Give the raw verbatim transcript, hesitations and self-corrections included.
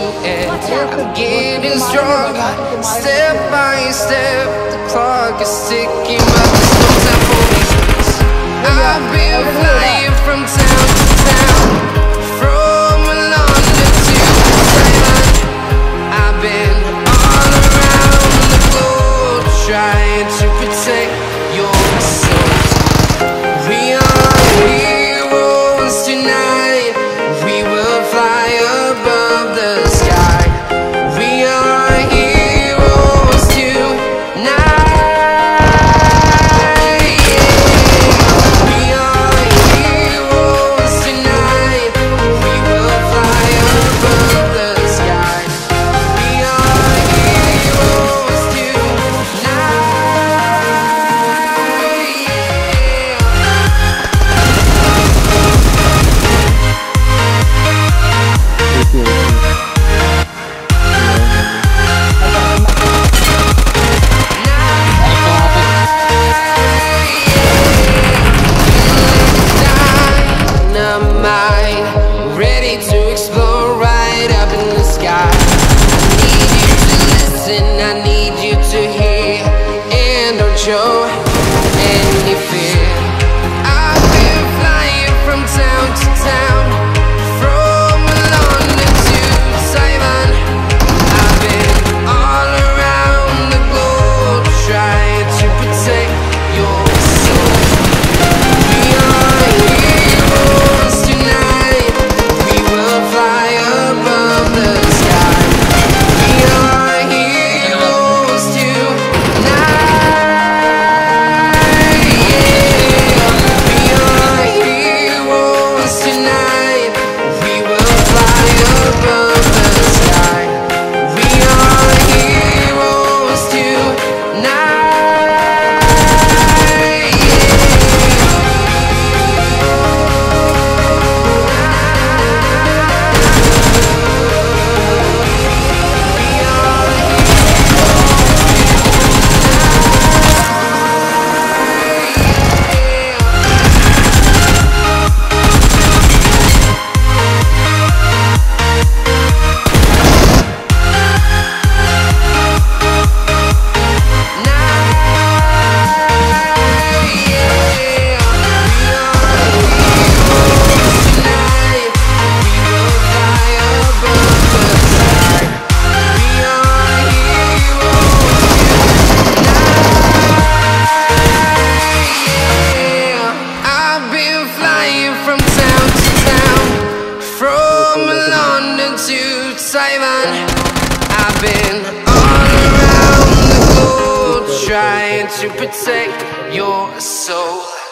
and I'm getting stronger. Step by step, the clock is ticking, but there's no time for me. I've been flying from town to town, from London to Taiwan. I've been all around the globe, trying to protect your soul. We are heroes tonight. We will fly above the sky. We are heroes tonight. We are heroes tonight. We will fly above the sky. We are heroes Dynamite, ready to explode right up in the sky. I need you to listen, I need you to hear, and don't show any fear. I've been flying from town to town, from London to Taiwan. I've been all around the globe, trying to protect your soul. We are heroes tonight. We will fly above the sky. We are heroes tonight. We are heroes tonight. We will fly above the sky. We are heroes tonight. I've been flying from town to town, from London to Taiwan. I've been all around the globe, trying to protect your soul.